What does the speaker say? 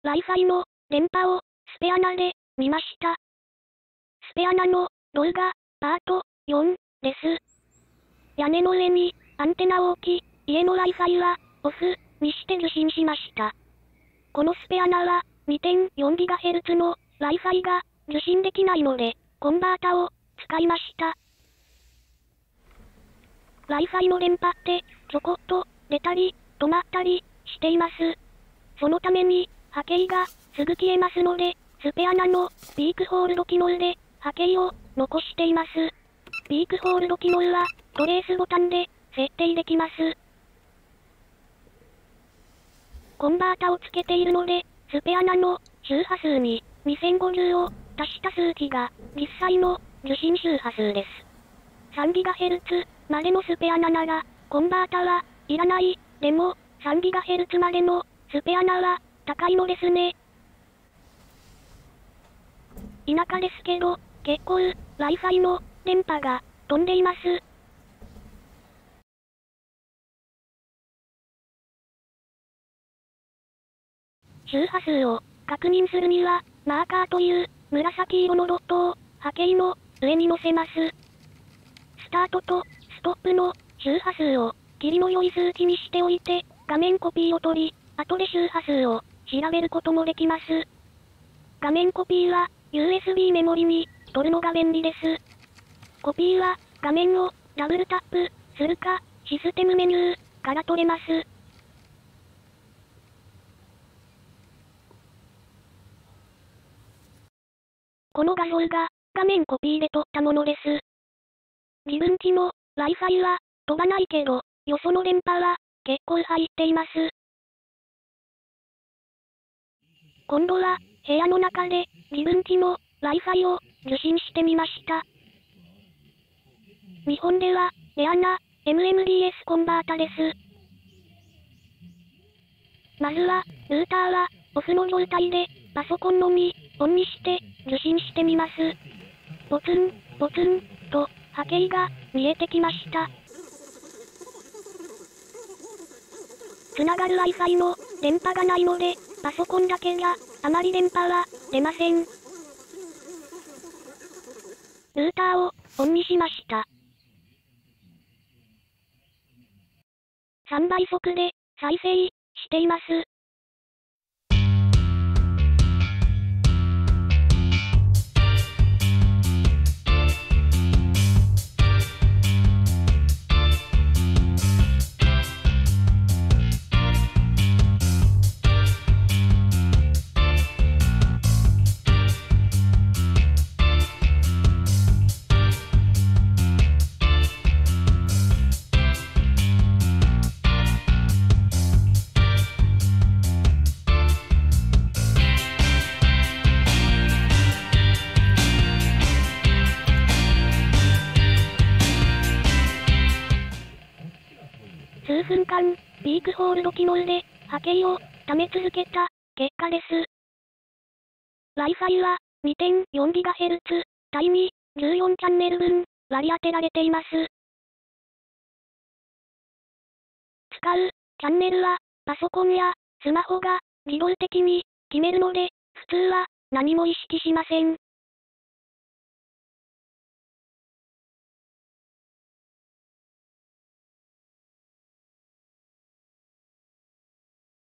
Wi-Fi の電波をスペアナで見ました。スペアナの動画パート4です。屋根の上にアンテナを置き、家の Wi-Fi はオフにして受信しました。このスペアナは 2.4GHz の Wi-Fi が受信できないので、コンバータを使いました。Wi-Fi の電波ってちょこっと出たり止まったりしています。そのために波形がすぐ消えますので、スペアナのピークホールド機能で波形を残しています。ピークホールド機能はトレースボタンで設定できます。コンバータをつけているので、スペアナの周波数に2050を足した数値が実際の受信周波数です。3GHz までのスペアナなら、コンバータはいらない。でも、3GHz までのスペアナは高いのですね。田舎ですけど、結構 Wi-Fi の電波が飛んでいます。周波数を確認するには、マーカーという紫色のドットを波形の上に乗せます。スタートとストップの周波数を切りの良い数値にしておいて、画面コピーを取り、後で周波数を調べることもできます。画面コピーは USB メモリに取るのが便利です。コピーは画面をダブルタップするかシステムメニューから取れます。この画像が画面コピーで撮ったものです。自分家の Wi-Fi は飛ばないけど、よその電波は結構入っています。今度は部屋の中で自分家の Wi-Fi を受信してみました。日本ではレアな MMDS コンバータです。まずはルーターはオフの状態でパソコンのみオンにして受信してみます。ポツン、ポツンと波形が見えてきました。つながる Wi-Fi の電波がないので、パソコンだけじゃあまり電波は出ません。ルーターをオンにしました。3倍速で再生しています。数分間、ピークホールド機能で波形を溜め続けた結果です。Wi-Fi は 2.4GHz 帯に14チャンネル分割り当てられています。使うチャンネルはパソコンやスマホが自動的に決めるので、普通は何も意識しません。